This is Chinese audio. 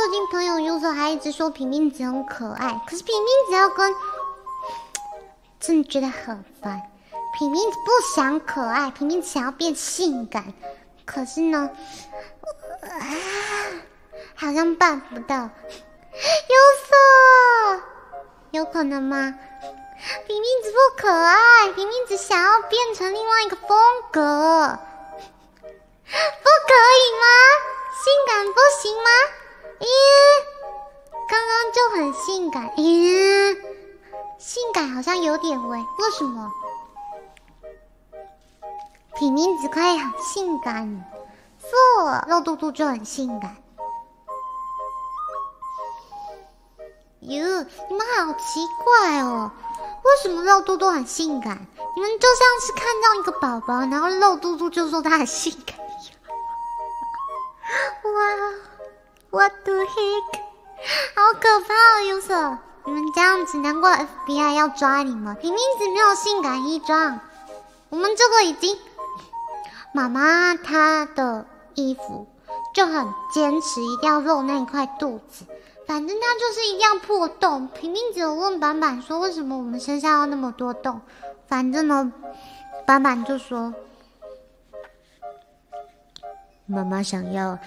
最近朋友优色还一直说平民子很可爱，可是平民子要跟，真的觉得很烦。平民子不想可爱，平民子想要变性感，可是呢，好像办不到。优色，有可能吗？平民子不可爱，平民子想要变成另外一个风格，不可以吗？性感不行吗？刚刚就很性感，性感好像有点违，为什么？平民子可以很性感，错，肉嘟嘟就很性感。哟，你们好奇怪哦，为什么肉嘟嘟很性感？你们就像是看到一个宝宝，然后肉嘟嘟就说他很性感一样。哇 ，What the heck？ 好可怕哦，优色！你们这样子，难怪 FBI 要抓你们。平民子没有性感衣装，我们这个已经，妈妈她的衣服就很坚持，一定要露那一块肚子。反正他就是一定要破洞。平民子有问板板说，为什么我们身上要那么多洞？反正呢，板板就说，妈妈想要